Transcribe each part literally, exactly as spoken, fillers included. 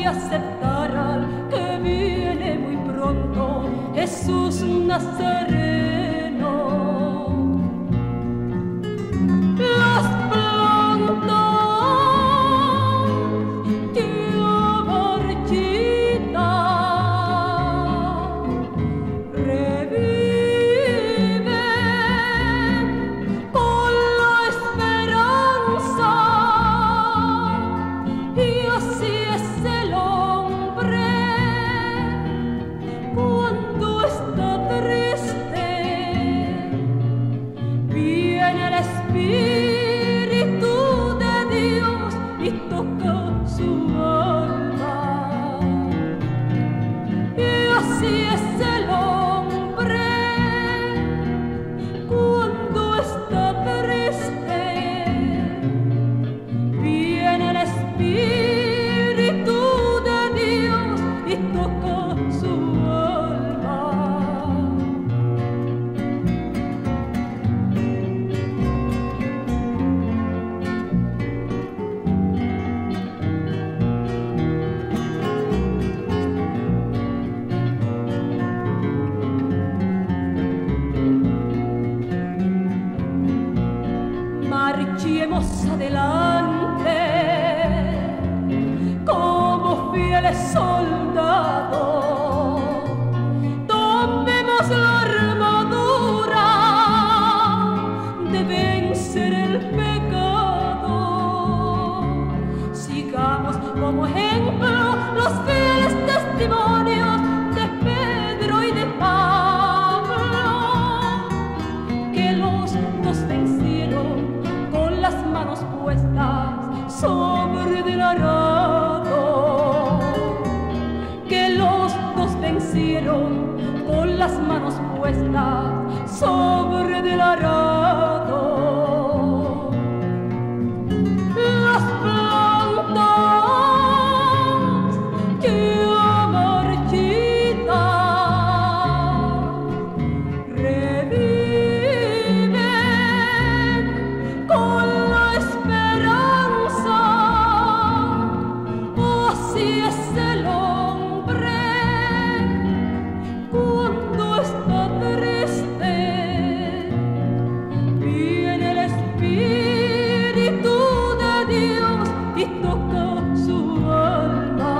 y aceptar al que viene muy pronto, Jesús Nazareno. Las plantas que marchitan reviven con la esperanza, y así es el hombre cuando está triste. Viene el Espíritu de Dios y toca su alma, y así es el hombre cuando está triste. Viene el Espíritu de Dios y toca su alma. Marchemos adelante como fieles soldados, tomemos la armadura de vencer el pecado. Sigamos como ejemplo los fieles testimonios de Pedro y de Pablo, que los dos vencieron con las manos puestas sobre el arado, que los dos vencieron con las manos puestas sobre el arado. Las plantas que marchitan reviven con la esperanza, así es el hombre cuando está triste. Viene el Espíritu de Dios y toca su alma,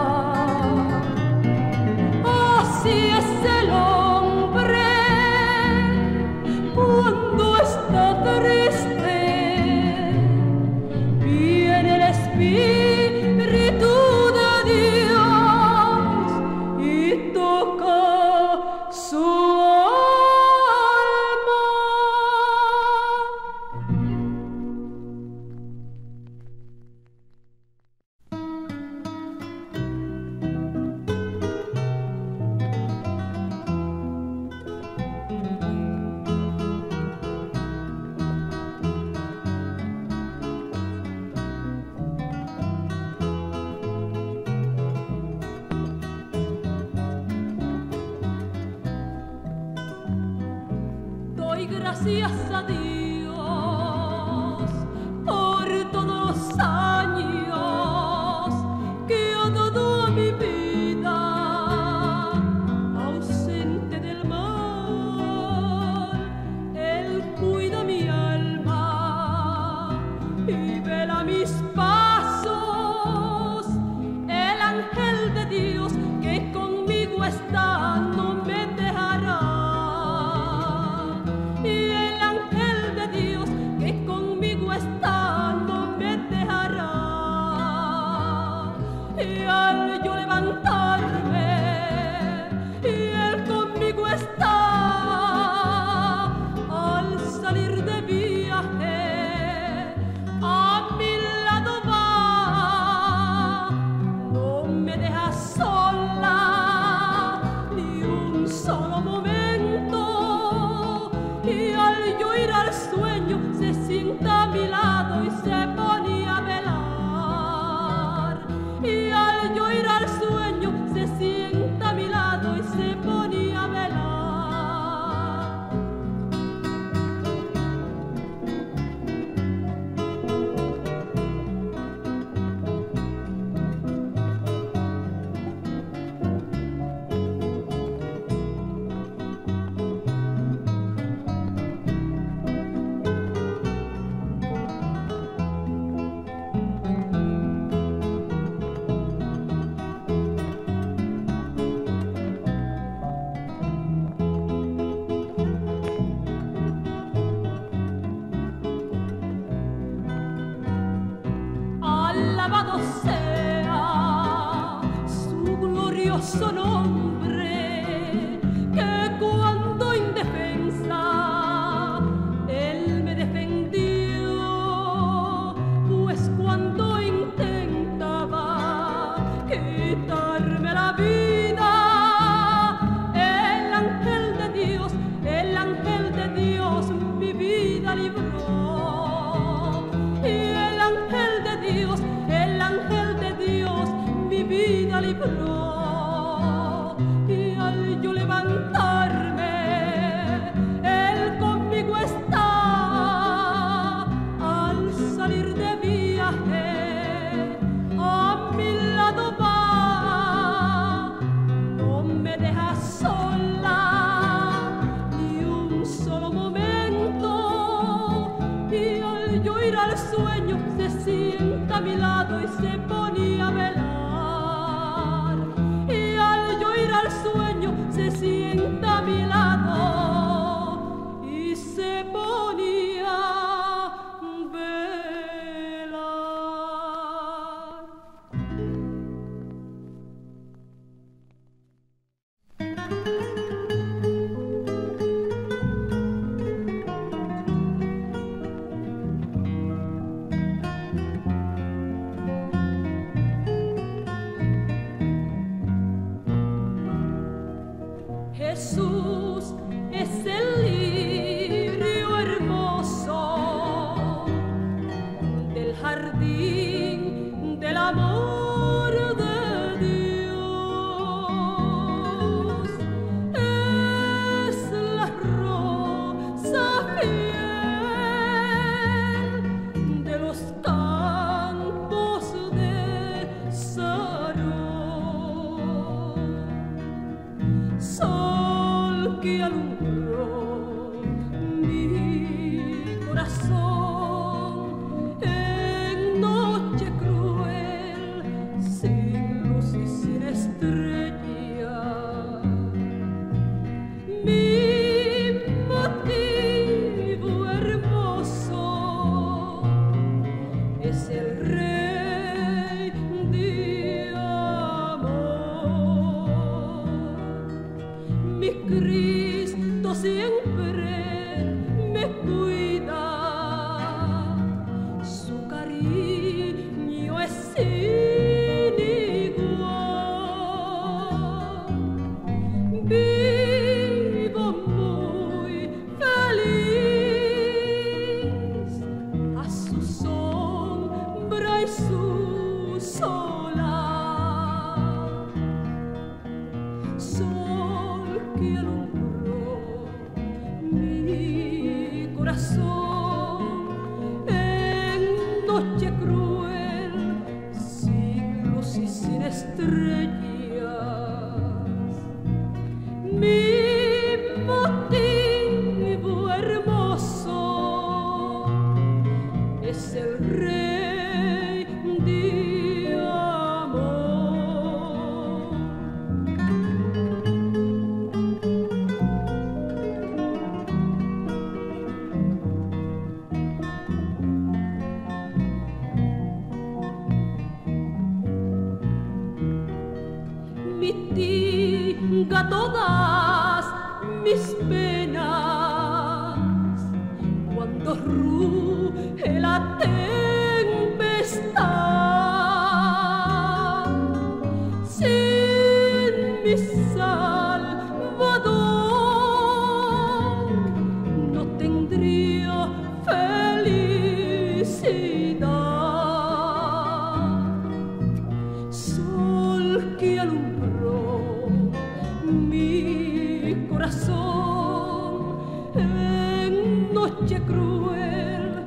así es el hombre cuando está triste. Viene el Espíritu de Dios y toca su alma. Doy gracias a Dios por todos los años que ha dado a mi vida, ausente del mal. Él cuida mi alma y vela mis pasos. El ángel de Dios que conmigo está no me dejará. Y el ángel glorioso nombre, que cuando indefensa él me defendió, pues cuando intentaba quitarme la vida, el ángel de Dios, el ángel de Dios mi vida libró. Y el ángel de Dios, el ángel de Dios mi vida libró. Y al yo levantarme, él conmigo está. Al salir de viaje, a mi lado va. No me deja sola ni un solo momento. Y al yo ir al sueño, se sienta a mi lado y se ponía a velar. Y al yo ir al sueño, se sienta a mi lado y se ponía a velar. Jesús es el lirio hermoso del jardín del amor de Dios. Es la rosa fiel de los campos de Sarón. Sol que alumbró mi corazón en noche cruel, sin luz y sin estrella. Mi motivo hermoso es el Rey de amor. Mi Cristo siempre me cuida, su cariño es sin igual. Vivo muy feliz a su sombra y su solar. Sol que alumbró mi corazón en noche cruel, sin luz y sin estrellas. Mi motivo hermoso es el Rey de amor. Mitiga todas mis penas cuando ruge la tempestad. Sin mi Salvador no tendría felicidad. Sol que alumbró mi corazón en noche cruel,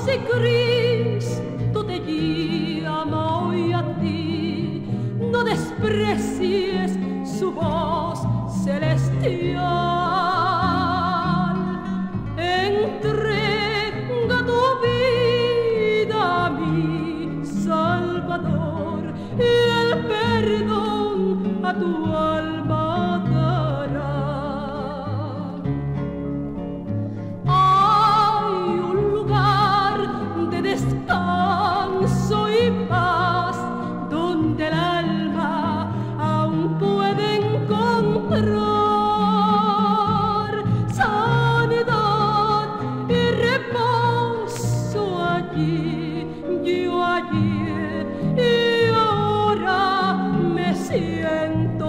si Cristo te llama hoy a ti, no desprecies su voz celestial. Entrega tu vida a mi Salvador y el perdón a tu alma dará. Hay un lugar de descanso y paz donde el alma aún puede encontrar sanidad y reposo allí. Yo ayer y ahora me siento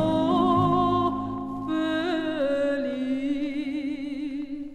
feliz.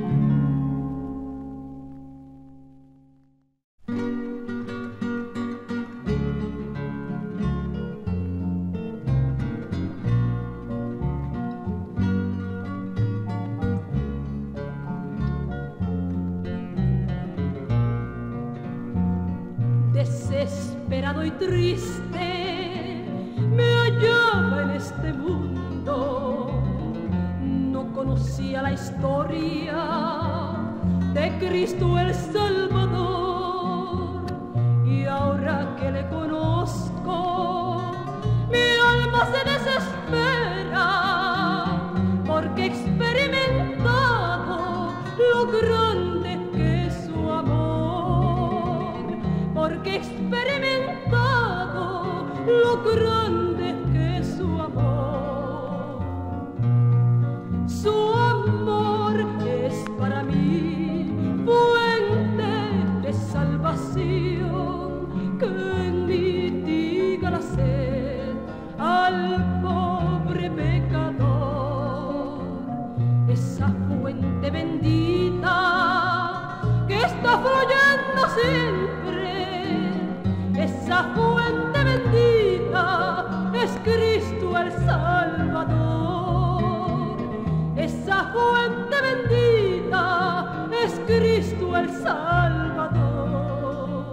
Desesperado y triste me hallaba en este mundo, no conocía la historia de Cristo el Salvador, y ahora que le conozco mi alma se desespera, porque he experimentado lo grande que es su amor, porque he experimentado lo grande que es su amor. Su amor es para mí fuente de salvación, que mitiga la sed al pobre pecador. Esa fuente bendita que está fluyendo siempre, esa fuente bendita es Cristo el Salvador. Esa fuente bendita es Cristo el Salvador.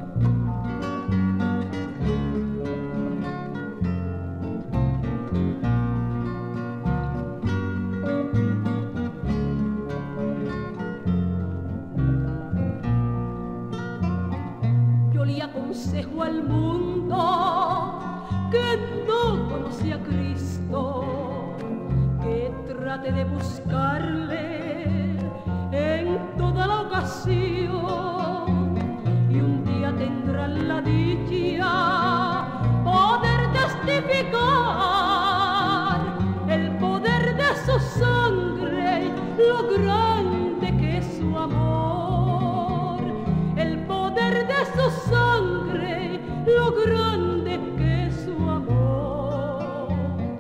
Yo le aconsejo al mundo que no conocía a Cristo, que trate de buscarle en toda la ocasión, y un día tendrán la dicha poder testificar el poder de su sangre, lo grande que es su amor, el poder de su sangre, lo grande que es su amor.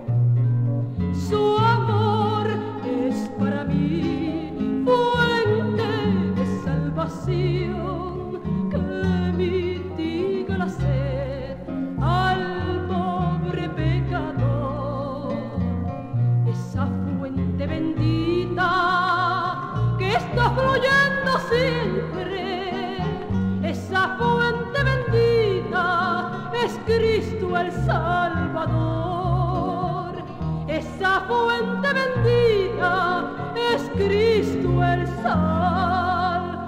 Su amor es para mí fuente de salvación, que mitiga la sed al pobre pecador. Esa fuente bendita que está fluyendo siempre, esa fuente bendita es Cristo el Salvador. Esa fuente bendita es Cristo el Salvador.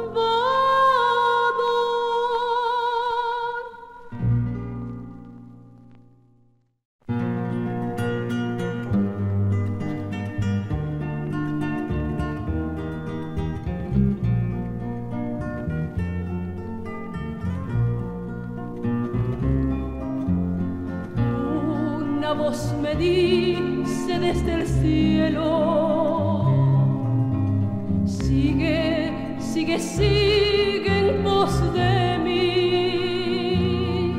Una voz me dice desde el cielo: sigue, sigue, sigue en pos de mí.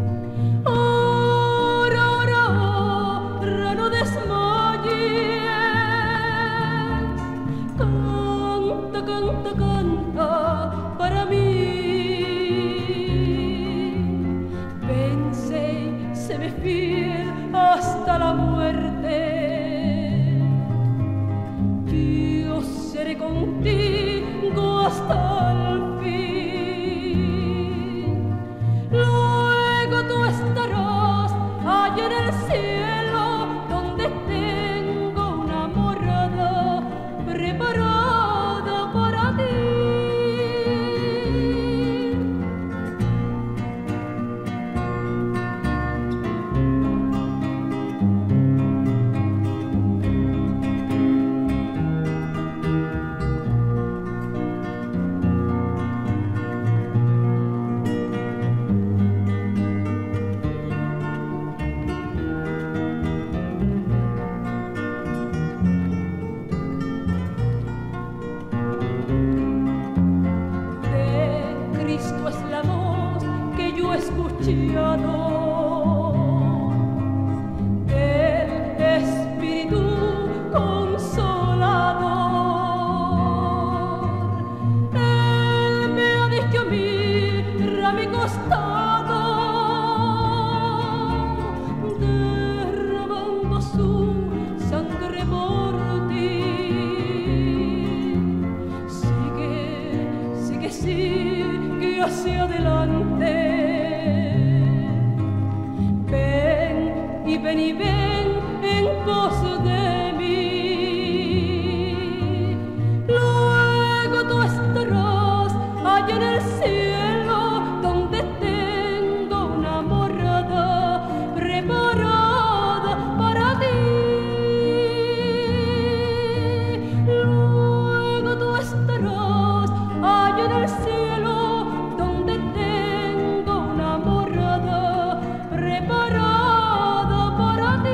Ora, ora, ora, no desmayes. Canta, canta, canta para mí. Vence, se me fiel hasta la muerte. Yo seré contigo hasta el fin. hacia adelante. Ven y ven y ven en pos de mí. Luego tú estarás allá en el cielo, donde tengo una morada preparada para ti. Luego tú estarás allá en el cielo, donde tengo una morada preparada para ti.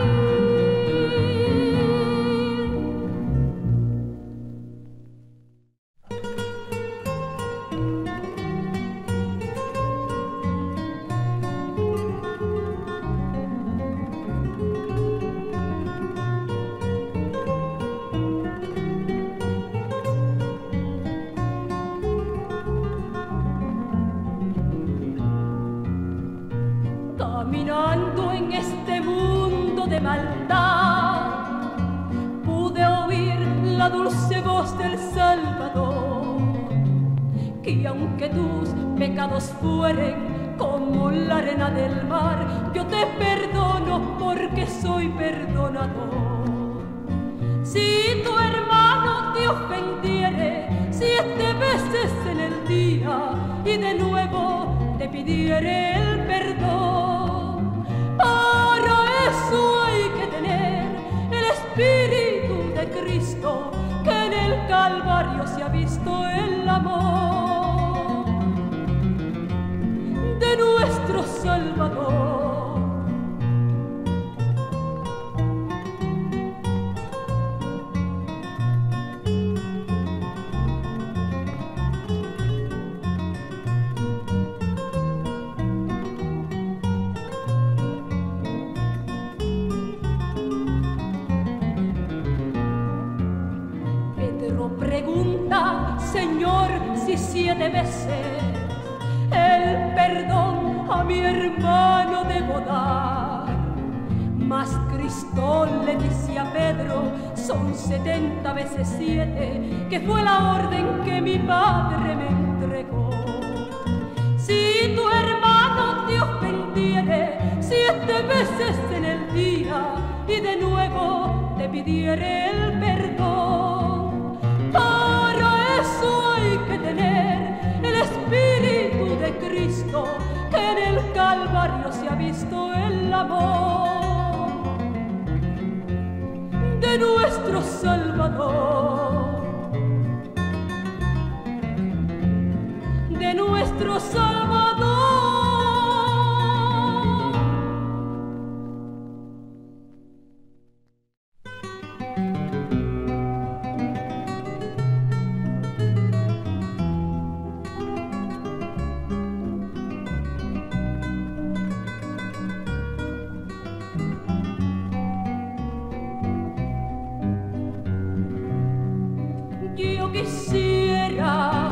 Caminando en este mundo de maldad, pude oír la dulce voz del Salvador, que aunque tus pecados fueren como la arena del mar, yo te perdono porque soy perdonador. Si tu hermano te ofendiere siete veces en el día y de nuevo te pidiere el perdón, para eso hay que tener el Espíritu de Cristo, que en el Calvario se ha visto el amor de nuestro Salvador. Pregunta, Señor, si siete veces el perdón a mi hermano debo dar. Mas Cristo le dice a Pedro, son setenta veces siete, que fue la orden que mi Padre me entregó. Si tu hermano te ofendiere siete veces en el día y de nuevo te pidiere el perdón, para eso hay que tener el Espíritu de Cristo, que en el Calvario se ha visto el amor de nuestro Salvador, de nuestro Salvador. Yo quisiera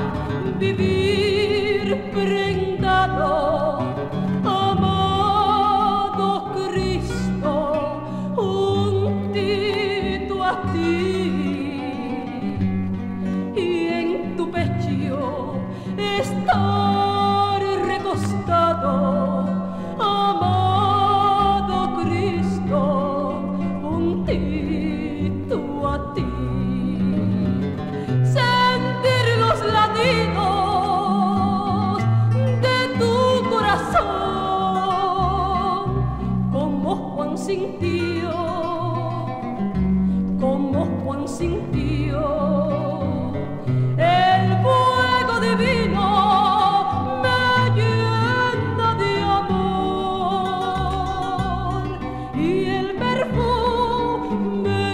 vivir prendado, amado Cristo, juntito a ti, y en tu pecho estar recostado, amado Cristo, juntito a ti. Sintió, como Juan sintió, el fuego divino me llena de amor y el perfume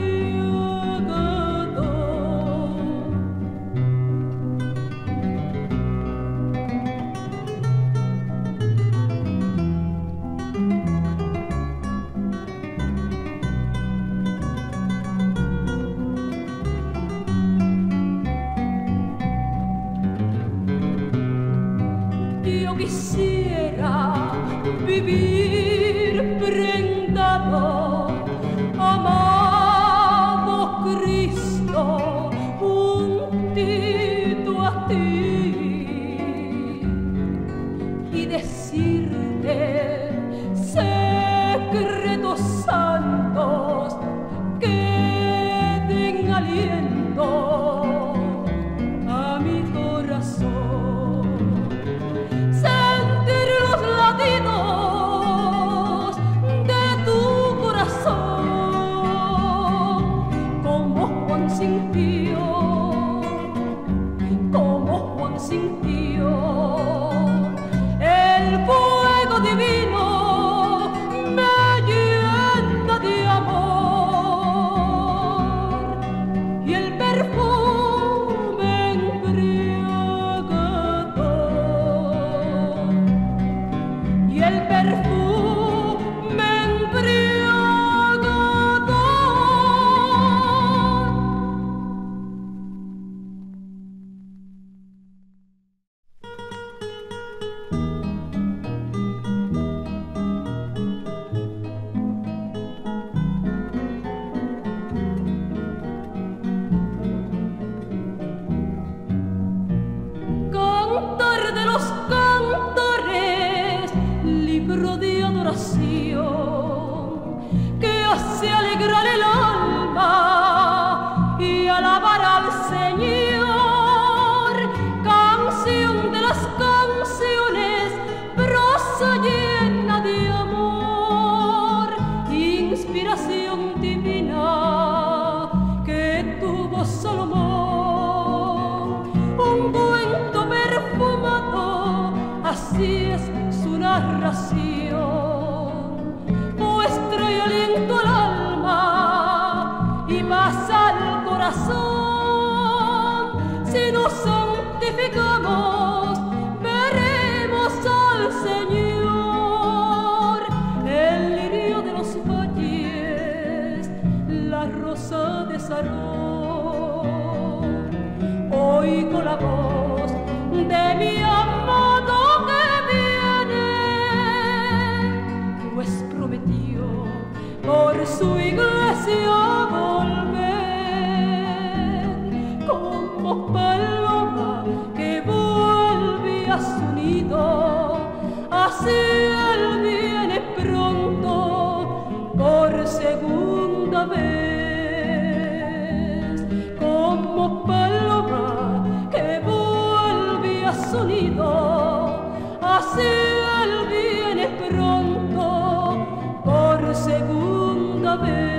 embriagador. Quisiera vivir prendado, amado Cristo, juntito a ti, mundo, a mi corazón. Sentir los latidos de tu corazón, como Juan sintió, como Juan sintió el fuego divino. Que hace alegrar el alma y alabar al Señor. Canción de las canciones, prosa llena de amor, inspiración divina que tuvo Salomón. Un cuento perfumado, así es su narración. Aliento al alma y paz al corazón. Si nos santificamos, veremos al Señor. El lirio de los valles, la rosa de Sarón. Oigo la voz de mi amado que viene, pues prometió por su iglesia volver, como paloma que vuelve a su nido, así él viene pronto por segunda vez, como paloma que vuelve a su nido, así él viene pronto por segunda vez.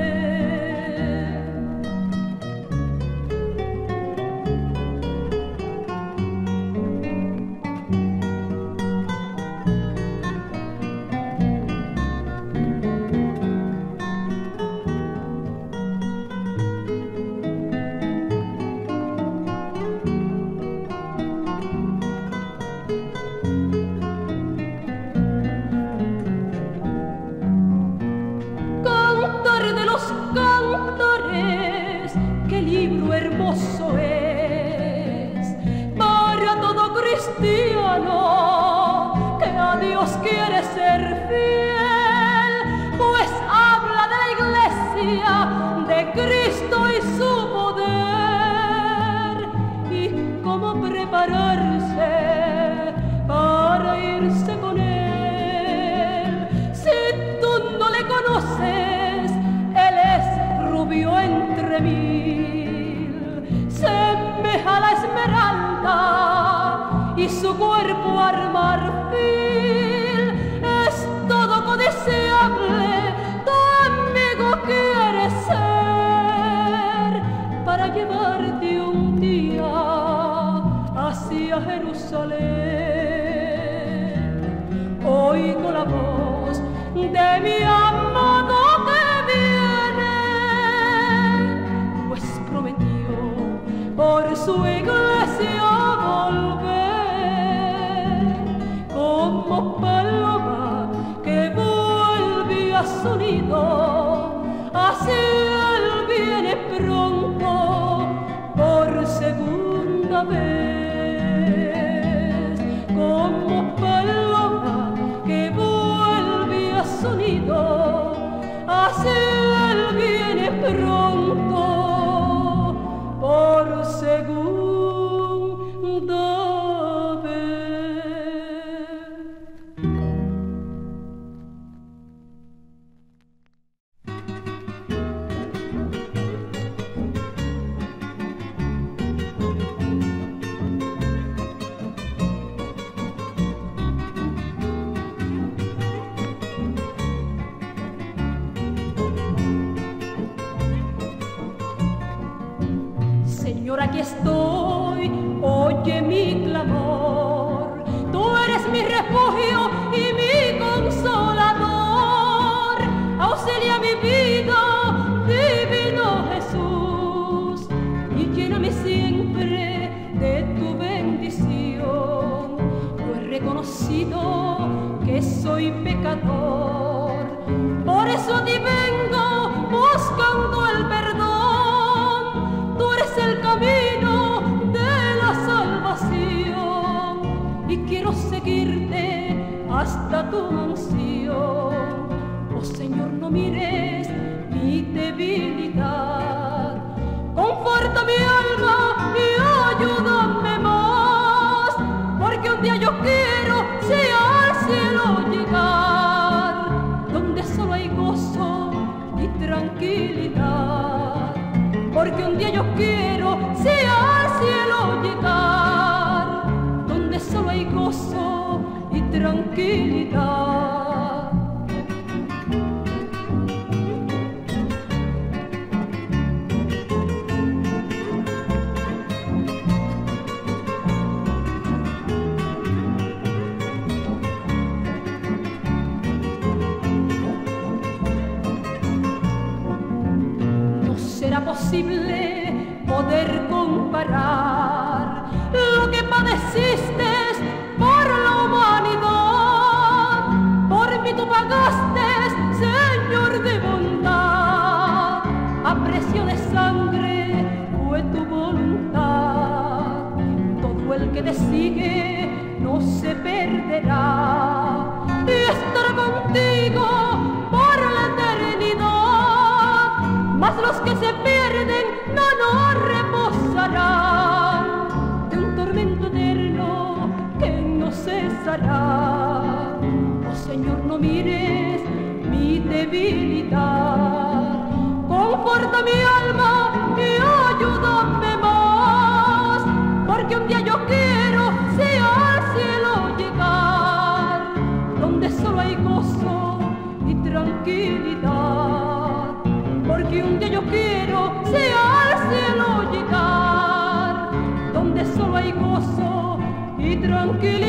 Hermoso es para todo cristiano que a Dios quiere ser fiel, pues habla de la iglesia, de Cristo y su poder, y cómo prepararse para irse con él. Si tú no le conoces, él es rubio entre mil, semeja la esmeralda y su cuerpo al marfil. Es todo codiciable, tu amigo quiere ser, para llevarte un día hacia Jerusalén. Oigo la voz de mi amado que viene, pues prometió por su iglesia volver, como paloma que vuelve a su nido, así él viene pronto por segunda vez, como paloma que vuelve a su nido, así él viene pronto por segunda vez. Señor, aquí estoy, oye mi clamor. Tú eres mi refugio y mi consolador. Auxilia mi vida, divino Jesús, y lléname siempre de tu bendición. Yo he reconocido que soy pecador, por eso a ti vengo buscando el perdón. Tú eres el camino de la salvación y quiero seguirte hasta tu mansión. Oh Señor, no mires mi debilidad, conforta mi alma y ayúdame más, porque un día yo quiero sí al cielo llegar, donde solo hay gozo y tranquilidad. Porque un día yo quiero sí al cielo llegar, donde solo hay gozo y tranquilidad. Será posible poder comparar lo que padeciste por la humanidad. Por mí tú pagaste, Señor de bondad, a precio de sangre fue tu voluntad. Todo el que te sigue no se perderá y estará contigo por la eternidad. Mas los que se pierden no nos reposarán de un tormento eterno que no cesará. Oh Señor, no mires mi debilidad, conforta mi alma y ayúdame más, porque un día yo quiero sí al cielo llegar, donde solo hay gozo y tranquilidad. Porque un día yo quiero sí al cielo llegar, donde solo hay gozo y tranquilidad.